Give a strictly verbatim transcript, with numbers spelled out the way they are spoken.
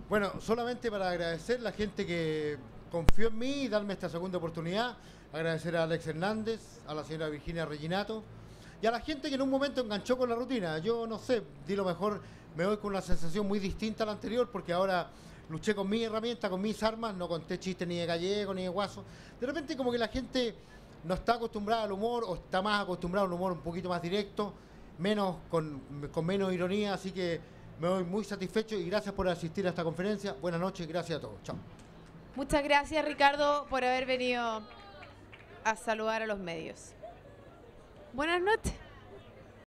Bueno, solamente para agradecer a la gente que confió en mí y darme esta segunda oportunidad. Agradecer a Alex Hernández, a la señora Virginia Reginato y a la gente que en un momento enganchó con la rutina. Yo no sé, di lo mejor, me voy con una sensación muy distinta a la anterior porque ahora luché con mi herramienta, con mis armas, no conté chistes ni de gallego ni de guaso. De repente como que la gente no está acostumbrada al humor o está más acostumbrada a un humor un poquito más directo, menos con, con menos ironía, así que me voy muy satisfecho y gracias por asistir a esta conferencia. Buenas noches, gracias a todos. Chao. Muchas gracias, Ricardo, por haber venido a saludar a los medios. Buenas noches.